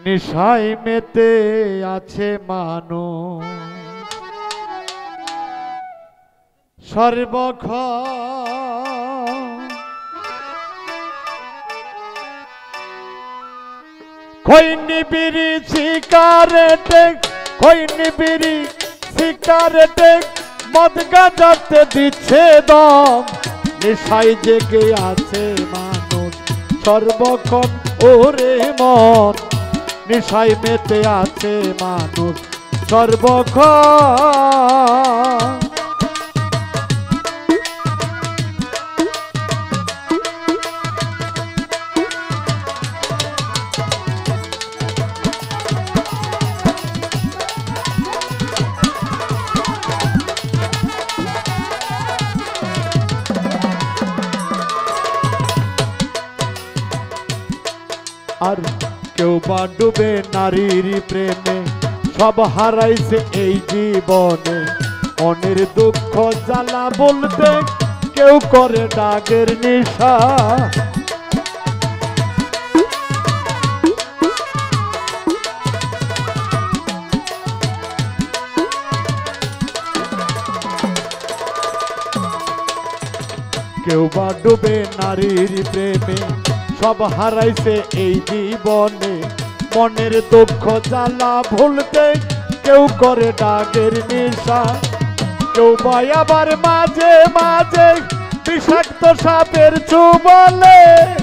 নেশায় মেতে আছে মানুষ সর্বক্ষণ খৈনি বিড়ি সিগারেটে খৈনি বিড়ি সিগারেটে মদ গাঁজাতে দিচ্ছে দম নেশায় জেগে আছে মানুষ সর্বক্ষণ ওরে মন নেশায় মেতে আছে মানুষ সর্বক্ষণ আর কেউ বা ডুবে নারীর প্রেমে সব হারাইছে এই জীবনে মনের দুঃখ জ্বালা বলতে কেউ করে ডাকের নেশা কেউ বা ডুবে নারীর প্রেমে সব হারাইছে এই জীবনে মনের দুঃখ জ্বালা ভুলতে কেউ করে ডাকের নেশা কেউ বা আবার মাঝে মাঝে বিষাক্ত সাপের ছোবলে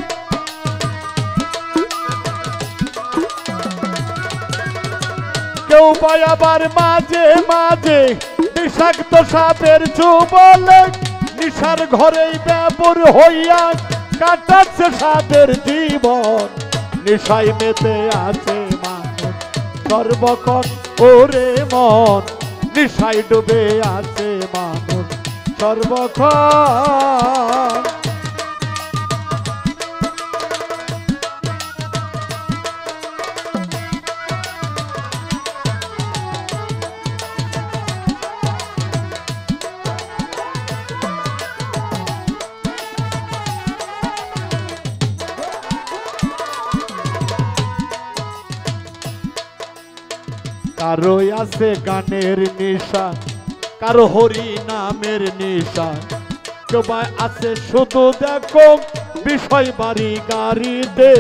কেউ বা আবার মাঝে মাঝে বিষাক্ত সাপের ছোবলে নিশার ঘরেই ব্যাপুর হইয়া কাটাচ্ছে সাদের জীবন নেশায় মেতে আছে মানুষ সর্বক্ষণ ওরে মন নেশায় ডুবে আছে মানুষ সর্বক্ষণ কারো আছে গানের নেশা কারো হরি নামের নেশা কেউ বা আছে শুধু দেখো বিষয় বাড়ি গাড়িতে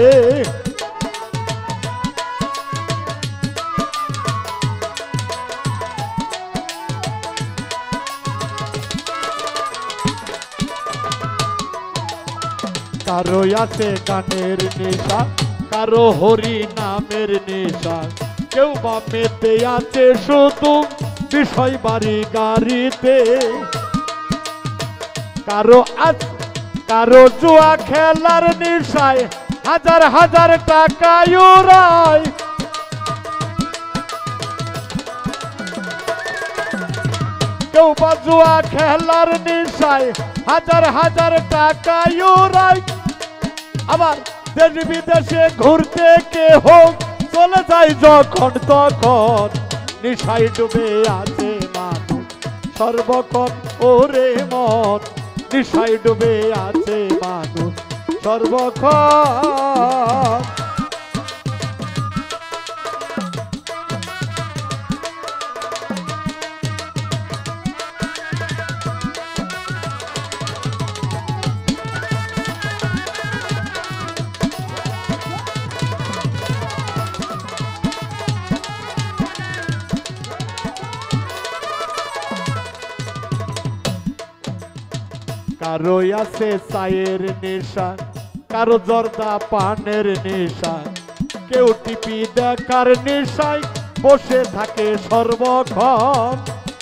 কারো আছে গানের নেশা কারো হরি নামের নেশা কেউ বা মেতে আছে শুধু বিষয় বাড়ি গাড়িতে কারো জুয়া খেলার নেশায় হাজার হাজার টাকা উড়ায় কেউ বা জুয়া খেলার নেশায় হাজার হাজার টাকা উড়ায় আবার দেশ বিদেশে ঘুরতে কে হোক চলে যায় যখন তখন নেশায় ডুবে আছে মানুষ সর্বক্ষণ ওরে মন নেশায় ডুবে আছে মানুষ সর্বক্ষণ কারো আছে চায়ের নেশা কারো জর্দা পানের নেশা কেউ টিপি দেখার নেশায় বসে থাকে সর্বক্ষণ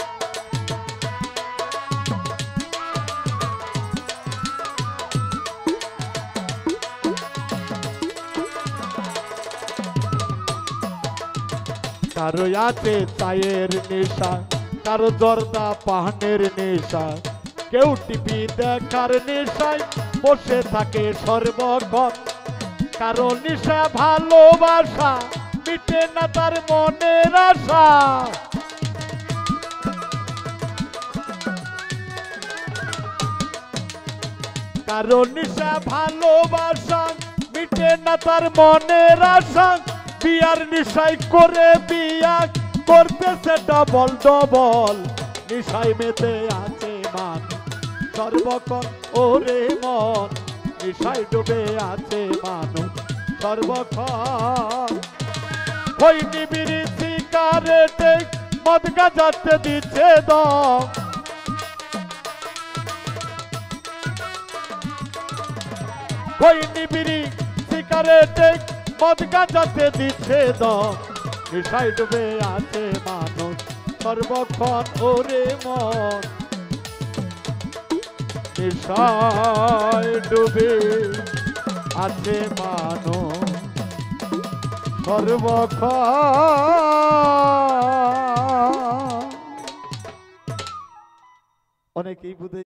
কারো আছে চায়ের নেশা কারো জর্দা পানের নেশা কেউ টিভি দেখার নেশায় বসে থাকে সর্বক্ষণ কারো নেশা ভালোবাসা মিটে না তার মনের আশা কারো নেশা ভালোবাসা মিটে না তার মনের আশা বিয়ার নিশাই করে বিয়া করতেছে ডবল ডবল নিশাই মেতে আছে মান সর্বক্ষণ ওরে মন নিশাই ডুবে আছে মানুষ সর্বক্ষণ ওই নিবিড়ি সিগারেটে মদ গাজাতে দিচ্ছে দম ওই নিবিড়ি সিগারেটে মদ গাজাতে দিচ্ছে দম নিশাই ডুবে আছে মানুষ সর্বক্ষণ ওরে মন নিশাই ডুবে আছে মানুষ সর্বক্ষণ অনেকেই বুঝে